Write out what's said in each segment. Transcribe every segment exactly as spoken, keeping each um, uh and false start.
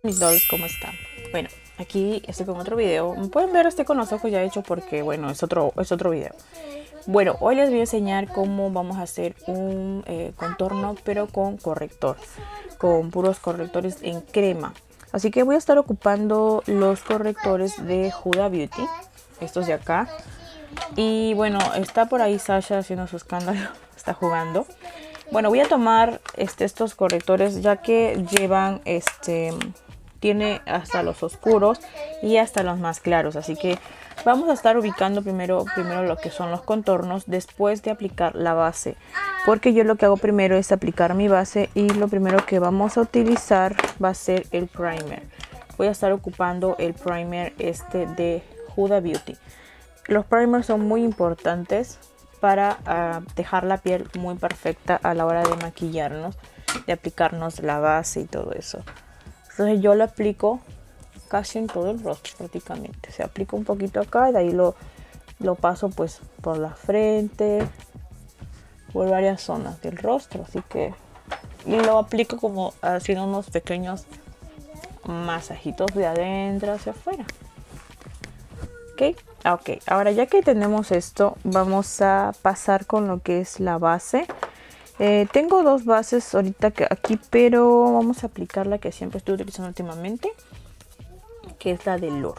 Mis dolls, ¿cómo están? Bueno, aquí estoy con otro video. Pueden ver, estoy con los ojos ya hecho porque, bueno, es otro, es otro video. Bueno, hoy les voy a enseñar cómo vamos a hacer un eh, contorno, pero con corrector, con puros correctores en crema. Así que voy a estar ocupando los correctores de Huda Beauty, estos de acá. Y bueno, está por ahí Sasha haciendo su escándalo, está jugando. Bueno, voy a tomar este, estos correctores ya que llevan este... tiene hasta los oscuros y hasta los más claros, así que vamos a estar ubicando primero, primero lo que son los contornos después de aplicar la base, porque yo lo que hago primero es aplicar mi base y lo primero que vamos a utilizar va a ser el primer. Voy a estar ocupando el primer este de Huda Beauty. Los primers son muy importantes para uh, dejar la piel muy perfecta a la hora de maquillarnos, de aplicarnos la base y todo eso. Entonces yo lo aplico casi en todo el rostro prácticamente. Se aplica un poquito acá y de ahí lo, lo paso pues por la frente, por varias zonas del rostro. Así que y lo aplico como haciendo unos pequeños masajitos de adentro hacia afuera. Ok, ok. Ahora ya que tenemos esto, vamos a pasar con lo que es la base. Eh, tengo dos bases ahorita que aquí, pero vamos a aplicar la que siempre estoy utilizando últimamente, que es la de Lure.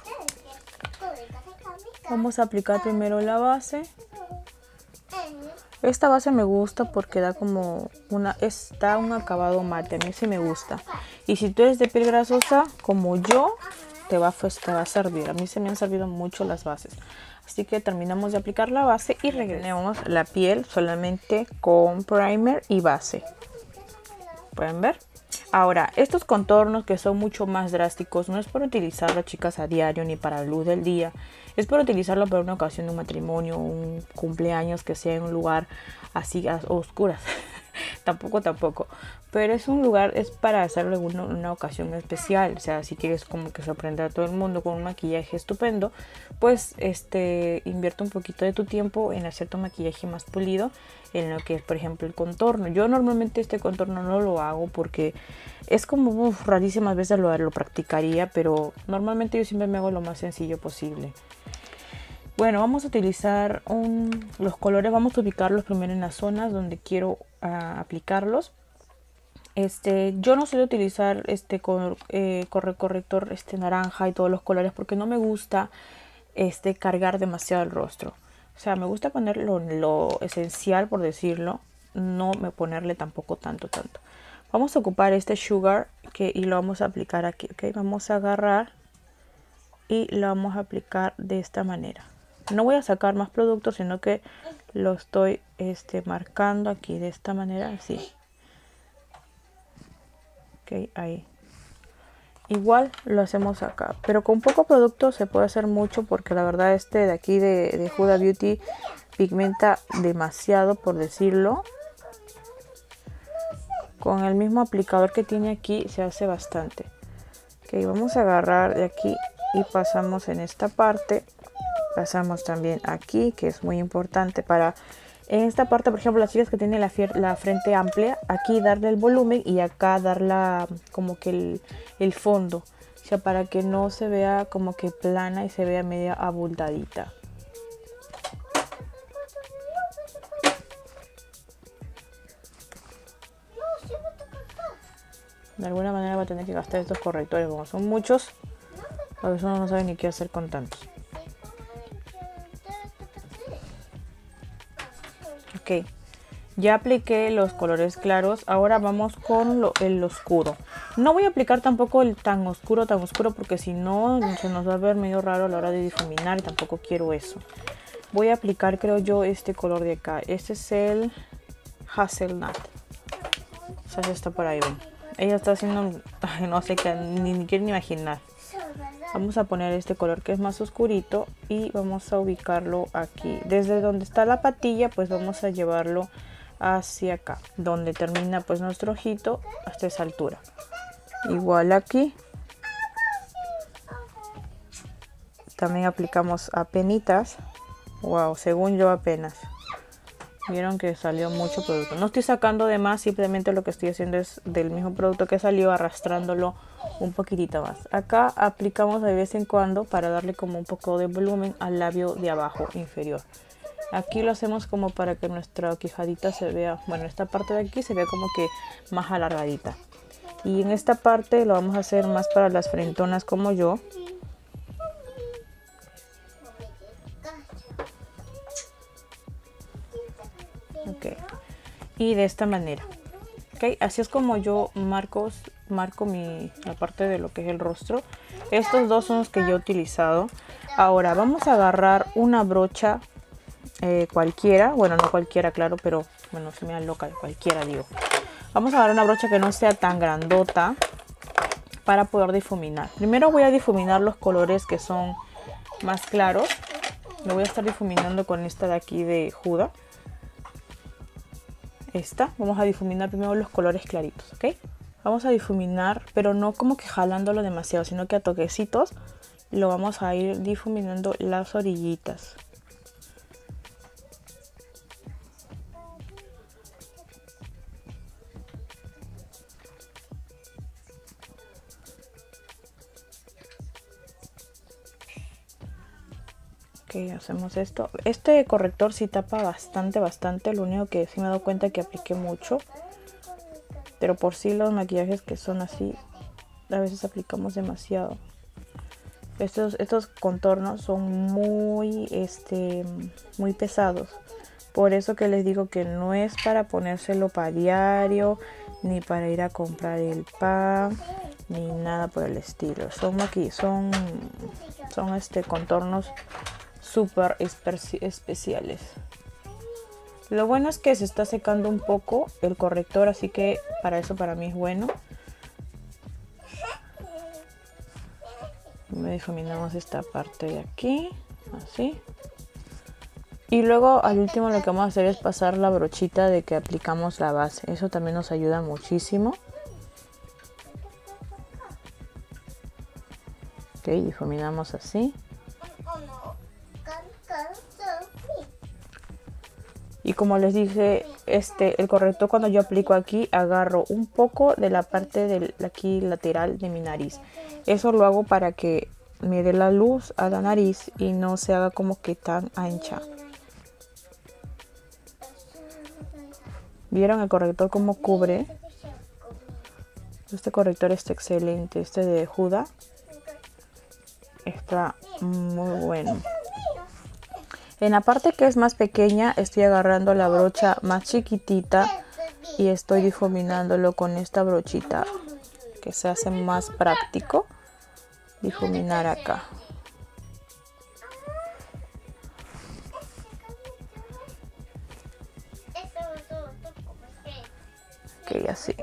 Vamos a aplicar primero la base. Esta base me gusta porque da como una, está un acabado mate, a mí sí me gusta. Y si tú eres de piel grasosa como yo, te va, pues, te va a servir. A mí se me han servido mucho las bases. Así que terminamos de aplicar la base y regresamos la piel solamente con primer y base. ¿Pueden ver? Ahora, estos contornos que son mucho más drásticos no es por utilizarlo, chicas, a diario ni para la luz del día. Es por utilizarlo para una ocasión de un matrimonio, un cumpleaños que sea en un lugar así a oscuras. tampoco, tampoco. Pero es un lugar, es para hacerlo en una, una ocasión especial. O sea, si quieres como que sorprender a todo el mundo con un maquillaje estupendo, pues este invierte un poquito de tu tiempo en hacer tu maquillaje más pulido, en lo que es, por ejemplo, el contorno. Yo normalmente este contorno no lo hago porque es como uf, rarísimas veces lo, lo practicaría, pero normalmente yo siempre me hago lo más sencillo posible. Bueno, vamos a utilizar un, los colores, vamos a ubicarlos primero en las zonas donde quiero uh, aplicarlos. Este, yo no suelo utilizar este cor, eh, corre, corrector este naranja y todos los colores porque no me gusta este cargar demasiado el rostro. O sea, me gusta poner lo, lo esencial, por decirlo, no me ponerle tampoco tanto, tanto. Vamos a ocupar este Sugar que, y lo vamos a aplicar aquí, ¿ok? Vamos a agarrar y lo vamos a aplicar de esta manera. No voy a sacar más productos, sino que lo estoy este, marcando aquí de esta manera, así. Ok, ahí. Igual lo hacemos acá, pero con poco producto se puede hacer mucho porque la verdad este de aquí de, de Huda Beauty pigmenta demasiado, por decirlo. Con el mismo aplicador que tiene aquí se hace bastante. Ok, vamos a agarrar de aquí y pasamos en esta parte. Pasamos también aquí, que es muy importante para... En esta parte, por ejemplo, las chicas que tienen la, la frente amplia, aquí darle el volumen y acá darla como que el, el fondo. O sea, para que no se vea como que plana y se vea media abultadita. De alguna manera va a tener que gastar estos correctores, como son muchos. A veces uno no sabe ni qué hacer con tantos. Ok, ya apliqué los colores claros, ahora vamos con lo, el oscuro. No voy a aplicar tampoco el tan oscuro, tan oscuro, porque si no se nos va a ver medio raro a la hora de difuminar y tampoco quiero eso. Voy a aplicar, creo yo, este color de acá. Este es el Hazelnut. O sea, está por ahí, ven. Ella está haciendo, no sé qué, ni, ni quiero ni imaginar. Vamos a poner este color que es más oscurito y vamos a ubicarlo aquí. Desde donde está la patilla, pues vamos a llevarlo hacia acá, donde termina pues nuestro ojito, hasta esa altura. Igual aquí. También aplicamos apenitas. Wow, según yo apenas. Vieron que salió mucho producto. No estoy sacando de más, simplemente lo que estoy haciendo es del mismo producto que salió, arrastrándolo un poquitito más. Acá aplicamos de vez en cuando para darle como un poco de volumen al labio de abajo inferior. Aquí lo hacemos como para que nuestra quijadita se vea, bueno, esta parte de aquí se vea como que más alargadita. Y en esta parte lo vamos a hacer más para las frentonas como yo. Ok, y de esta manera. Ok, así es como yo marco, marco mi, la parte de lo que es el rostro. Estos dos son los que yo he utilizado. Ahora vamos a agarrar una brocha eh, cualquiera, bueno, no cualquiera, claro, pero bueno, se me da loca, cualquiera digo. Vamos a agarrar una brocha que no sea tan grandota para poder difuminar. Primero voy a difuminar los colores que son más claros. Lo voy a estar difuminando con esta de aquí de Huda. Esta, vamos a difuminar primero los colores claritos, ¿ok? Vamos a difuminar, pero no como que jalándolo demasiado, sino que a toquecitos lo vamos a ir difuminando las orillitas. Ok, hacemos esto. Este corrector sí tapa bastante, bastante. Lo único que sí me he dado cuenta que apliqué mucho. Pero por sí los maquillajes que son así, a veces aplicamos demasiado. Estos, estos contornos son muy, este, muy pesados. Por eso que les digo que no es para ponérselo para diario, ni para ir a comprar el pan, ni nada por el estilo. Son aquí, son, son este contornos súper especiales. Lo bueno es que se está secando un poco el corrector, así que para eso para mí es bueno. Difuminamos esta parte de aquí, así. Y luego al último lo que vamos a hacer es pasar la brochita de que aplicamos la base. Eso también nos ayuda muchísimo. Ok, difuminamos así. Y como les dije, este, el corrector cuando yo aplico aquí, agarro un poco de la parte de aquí lateral de mi nariz. Eso lo hago para que me dé la luz a la nariz y no se haga como que tan ancha. ¿Vieron el corrector cómo cubre? Este corrector está excelente, este de Huda. Está muy bueno. En la parte que es más pequeña estoy agarrando la brocha más chiquitita y estoy difuminándolo con esta brochita que se hace más práctico difuminar acá. Ok, así.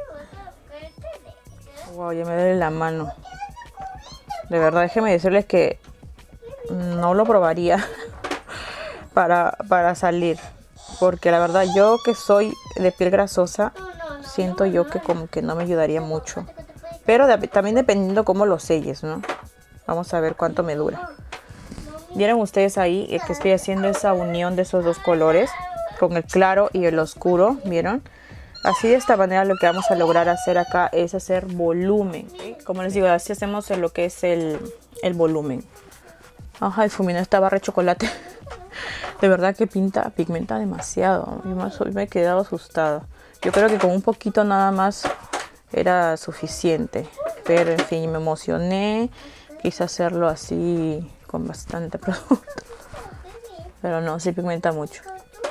Wow, ya me duele la mano. De verdad, déjenme decirles que no lo probaría para, para salir. Porque la verdad, yo que soy de piel grasosa, siento yo que como que no me ayudaría mucho. Pero de, también dependiendo cómo lo selles, ¿no? Vamos a ver cuánto me dura. ¿Vieron ustedes ahí que estoy haciendo esa unión de esos dos colores? Con el claro y el oscuro, ¿vieron? Así de esta manera lo que vamos a lograr hacer acá es hacer volumen. ¿Sí? Como les digo, así hacemos lo que es el, el volumen. Ajá, difuminé esta barra de chocolate. De verdad que pinta, pigmenta demasiado. Yo me, me he quedado asustada. Yo creo que con un poquito nada más era suficiente. Pero en fin, me emocioné. Quise hacerlo así con bastante producto. Pero no, sí pigmenta mucho.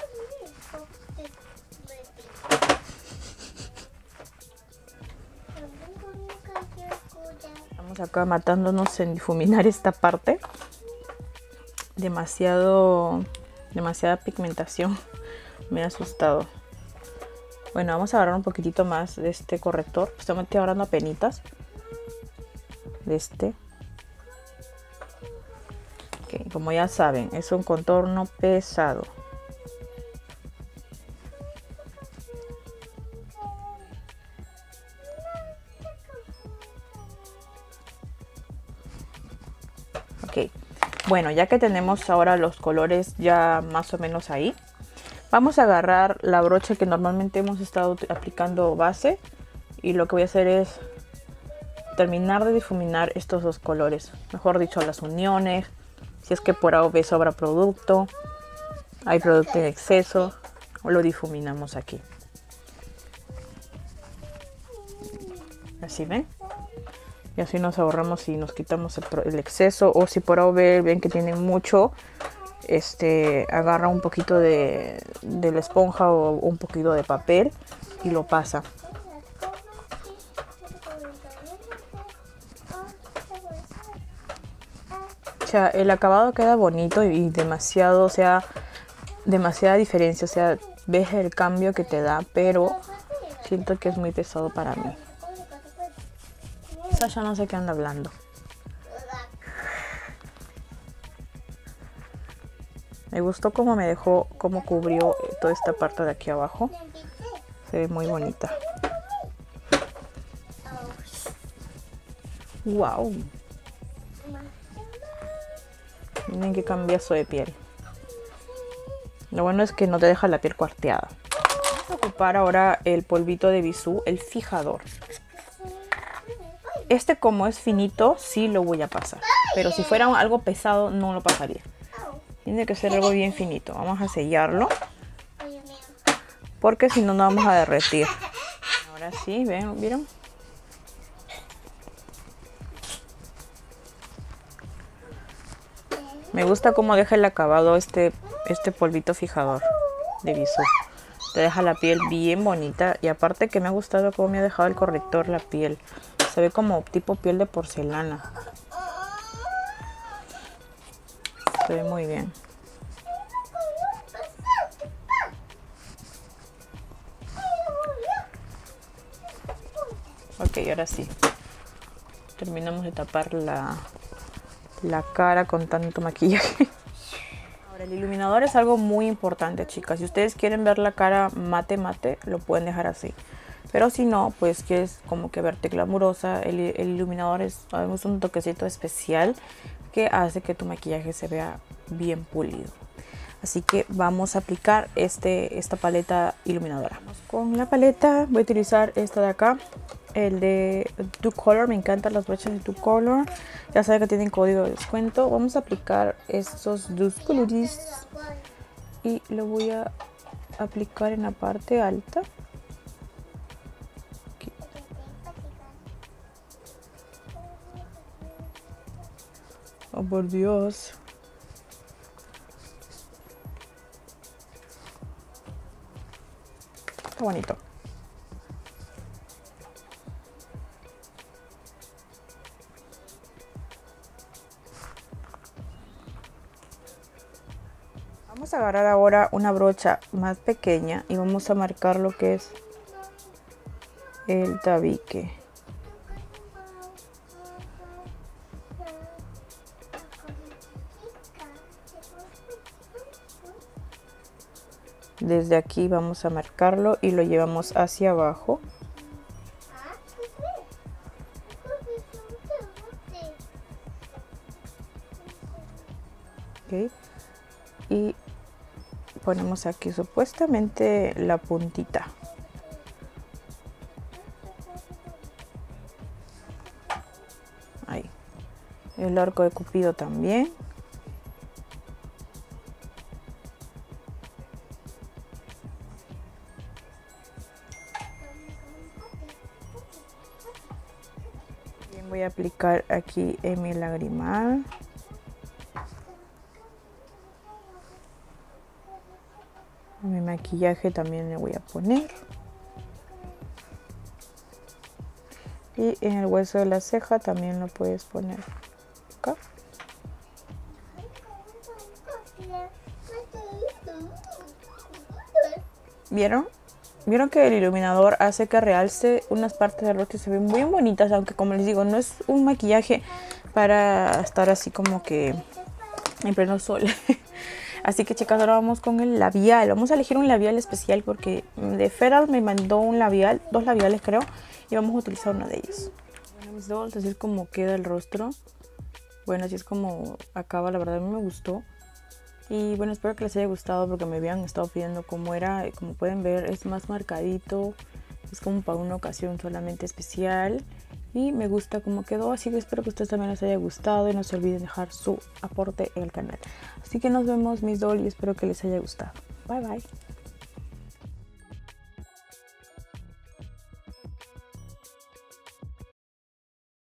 Estamos acá matándonos en difuminar esta parte. Demasiado, demasiada pigmentación. Me ha asustado. Bueno, vamos a agarrar un poquitito más de este corrector. Estamos agarrando apenitas de este. Okay, como ya saben, es un contorno pesado. Ok, bueno, ya que tenemos ahora los colores ya más o menos ahí, Vamos a agarrar la brocha que normalmente hemos estado aplicando base. Y lo que voy a hacer es terminar de difuminar estos dos colores. Mejor dicho, las uniones. Si es que por A o B sobra producto, hay producto en exceso, lo difuminamos aquí. Así ven. Y así nos ahorramos y nos quitamos el, el exceso. O si por A o B ven que tienen mucho, este, agarra un poquito de, de la esponja o un poquito de papel y lo pasa. O sea, el acabado queda bonito y demasiado, o sea, demasiada diferencia. O sea, ves el cambio que te da, pero siento que es muy pesado para mí. Sasha no sé qué anda hablando. Me gustó cómo me dejó, cómo cubrió toda esta parte de aquí abajo. Se ve muy bonita. Wow. Miren qué cambiazo de piel. Lo bueno es que no te deja la piel cuarteada. Vamos a ocupar ahora el polvito de Bisú, el fijador. Este, como es finito, sí lo voy a pasar. Pero si fuera algo pesado, no lo pasaría. Tiene que ser algo bien finito. Vamos a sellarlo. Porque si no, no vamos a derretir. Ahora sí, ¿ven? ¿Vieron? Me gusta cómo deja el acabado este, este polvito fijador de Bisú. Te deja la piel bien bonita. Y aparte que me ha gustado cómo me ha dejado el corrector la piel. Se ve como tipo piel de porcelana. Se ve muy bien. Ok, ahora sí. Terminamos de tapar la, la cara con tanto maquillaje. Ahora, el iluminador es algo muy importante, chicas. Si ustedes quieren ver la cara mate mate, lo pueden dejar así. Pero si no, pues quieres como que verte glamurosa, el, el iluminador es, es un toquecito especial que hace que tu maquillaje se vea bien pulido. Así que vamos a aplicar este, esta paleta iluminadora. Vamos con la paleta, voy a utilizar esta de acá, el de Two Color. Me encantan las brochas de Two Color. Ya saben que tienen código de descuento. Vamos a aplicar estos dos colores y lo voy a aplicar en la parte alta. Aquí. Oh, por Dios. Está bonito. Vamos a agarrar ahora una brocha más pequeña y vamos a marcar lo que es el tabique. Desde aquí vamos a marcarlo y lo llevamos hacia abajo. Okay. Y ponemos aquí supuestamente la puntita. Ahí. El arco de Cupido también. Bien, voy a aplicar aquí en mi lagrimal. A mi maquillaje también le voy a poner. Y en el hueso de la ceja también lo puedes poner acá. ¿Vieron? ¿Vieron que el iluminador hace que realce unas partes del rostro y se ven muy bonitas? Aunque, como les digo, no es un maquillaje para estar así como que en pleno sol. Así que, chicas, ahora vamos con el labial. Vamos a elegir un labial especial porque de Feral me mandó un labial, dos labiales creo, y vamos a utilizar uno de ellos. Bueno, mis dolls, así es como queda el rostro. Bueno, así es como acaba, la verdad a mí me gustó. Y bueno, espero que les haya gustado porque me habían estado pidiendo cómo era. Como pueden ver, es más marcadito, es como para una ocasión solamente especial y me gusta cómo quedó, así que espero que a ustedes también les haya gustado y no se olviden dejar su aporte en el canal. Así que nos vemos, mis doll, y espero que les haya gustado. Bye bye.